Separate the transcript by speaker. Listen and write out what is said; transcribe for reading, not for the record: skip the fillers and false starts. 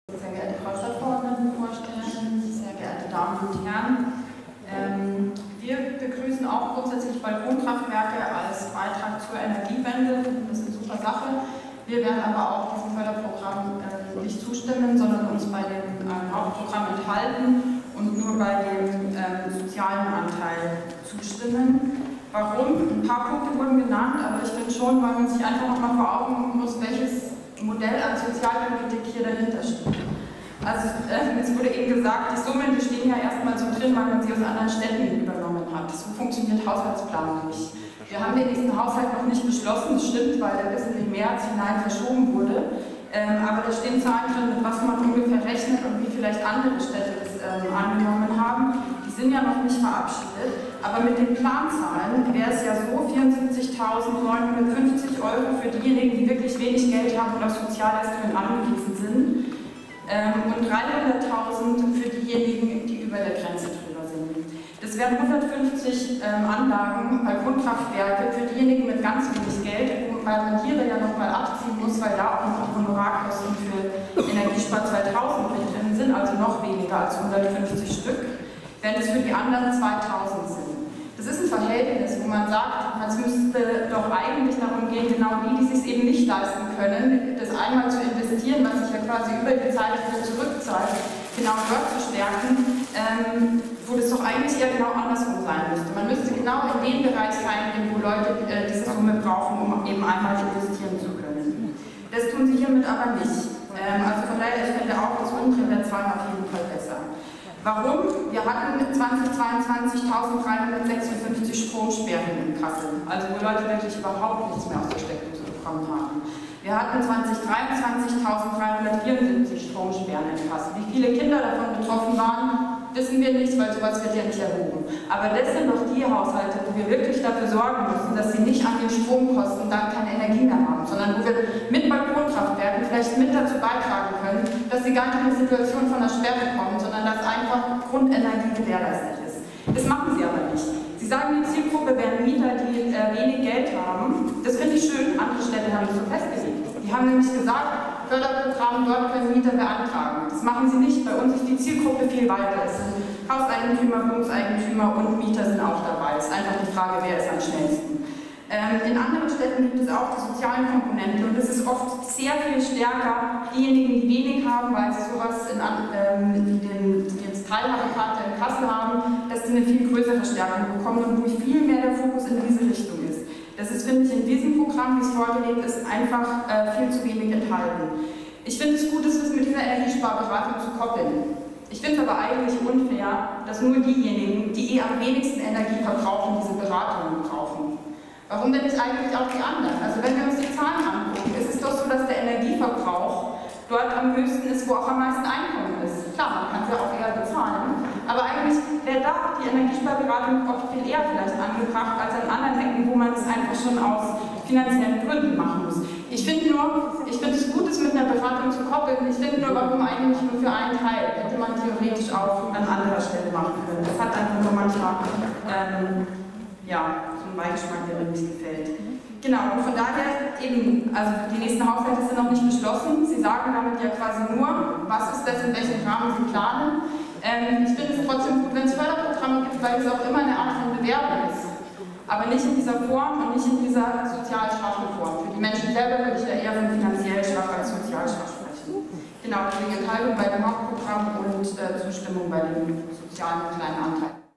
Speaker 1: Sehr geehrte Frau Stadtverordnetenvorsteherin, sehr geehrte Damen und Herren, wir begrüßen auch grundsätzlich Balkonkraftwerke als Beitrag zur Energiewende. Das ist eine super Sache. Wir werden aber auch diesem Förderprogramm nicht zustimmen, sondern uns bei dem Hauptprogramm enthalten und nur bei dem sozialen Anteil zustimmen. Warum? Ein paar Punkte wurden genannt, aber ich finde schon, weil man sich einfach nochmal vor Augen muss, welches Modell an Sozialpolitik hier dahinter steht. Also es wurde eben gesagt, die Summen, die stehen ja erstmal so drin, weil man sie aus anderen Städten übernommen hat. So funktioniert Haushaltsplanung nicht. Wir haben den nächsten Haushalt noch nicht beschlossen, das stimmt, weil der bis in den März hinein verschoben wurde. Aber da stehen Zahlen drin, mit was man ungefähr rechnet und wie vielleicht andere Städte das angenommen haben. Die sind ja noch nicht verabschiedet. Aber mit den Planzahlen wäre es ja so, 74.950 € für diejenigen, die wirklich wenig Geld haben und auf Sozialleistungen angewiesen sind. Und 300.000 für diejenigen, die über der Grenze drüber sind. Das wären 150 Anlagen, Balkonkraftwerke für diejenigen mit ganz wenig Geld, wobei man hier ja nochmal abziehen muss, weil da auch noch Honorarkosten für Energiespar 2000 mit drin sind, also noch weniger als 150 Stück, während es für die anderen 2000 sind. Das ist ein Verhältnis, wo man sagt, es müsste doch eigentlich darum gehen, genau die es sich eben nicht leisten können, das einmal zu investieren, was sich ja quasi über die Zeit wieder zurückzahlt, genau dort zu stärken, wo das doch eigentlich eher genau andersrum sein müsste. Man müsste genau in den Bereich reingehen, wo Leute diese Summe brauchen, um eben einmal investieren zu können. Das tun sie hiermit aber nicht. Also von daher, ich finde auch das untere der Zahlen auf jeden Fall besser. Warum? Wir hatten 2022 1356 Stromsperren in Kassel, also wo Leute wirklich überhaupt nichts mehr aus der Steckdose bekommen haben. Wir hatten 2023 1374 Stromsperren in Kassel. Wie viele Kinder davon betroffen waren, wissen wir nicht, weil sowas wird ja nicht erhoben. Aber das sind doch die Haushalte, wo wir wirklich dafür sorgen müssen, dass sie nicht an den Stromkosten dann keine Energie mehr haben, sondern wo wir mit Balkonkraftwerken vielleicht mit dazu beitragen können, dass sie gar nicht in die Situation von der Sperre kommen, sondern dass einfach Grundenergie gewährleistet ist. Das machen sie aber nicht. Sie sagen, die Zielgruppe wären Mieter, die wenig Geld haben. Das finde ich schön, andere Städte haben das so festgelegt. Die haben nämlich gesagt, Förderprogramm, dort können Mieter beantragen. Das machen sie nicht. Bei uns ist die Zielgruppe viel weiter. Es sind Hauseigentümer, Wohnungseigentümer und Mieter sind auch dabei. Es ist einfach die Frage, wer ist am schnellsten. In anderen Städten gibt es auch die sozialen Komponenten und es ist oft sehr viel stärker diejenigen, die wenig haben, weil sie sowas jetzt Teilhabekarte in Kassel haben, dass sie eine viel größere Stärkung bekommen und wo viel mehr der Fokus in diese Richtung ist. Das ist, finde ich, in diesem Programm, wie es vorgelegt ist, einfach viel zu wenig enthalten. Ich finde es gut, es mit dieser Energiesparberatung zu koppeln. Ich finde es aber eigentlich unfair, dass nur diejenigen, die am wenigsten Energie verbrauchen, diese Beratungen brauchen. Warum denn nicht eigentlich auch die anderen? Also wenn wir uns die Zahlen angucken, ist es doch so, dass der Energieverbrauch dort am höchsten ist, wo auch am meisten Einkommen ist. Klar, man kann es ja auch eher bezahlen, aber eigentlich wäre da die Energiesparberatung oft viel eher vielleicht angebracht als an anderen Ecken, wo man es einfach schon aus finanziellen Gründen machen muss. Ich finde es gut, es mit einer Beratung zu koppeln. Ich finde nur, warum eigentlich nur für einen Teil? Hätte man theoretisch auch an anderer Stelle machen können. Das hat einfach nur manchmal ja, so einen Beigeschmack, der mir nicht gefällt. Genau, und von daher eben, also die nächsten Haushalte sind noch nicht beschlossen. Sie sagen damit ja quasi nur, was ist das, in welchem Rahmen Sie planen. Ich finde es trotzdem gut, wenn es Förderprogramme gibt, weil es auch immer eine Art von Bewerbung ist. Aber nicht in dieser Form und nicht in dieser sozial schwachen Form. Für die Menschen selber würde ich da eher von finanziell schwach als sozial schwach sprechen. Genau, die Enthaltung bei dem Hauptprogramm und Zustimmung bei dem sozialen kleinen Anteil.